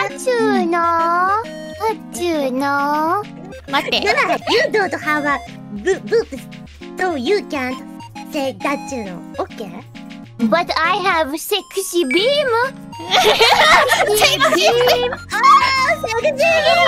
つーの待って。 You don't have a boobs, so you can't say だっちゅうの。OK? But I have sexy beam. Sexy beam. セクシー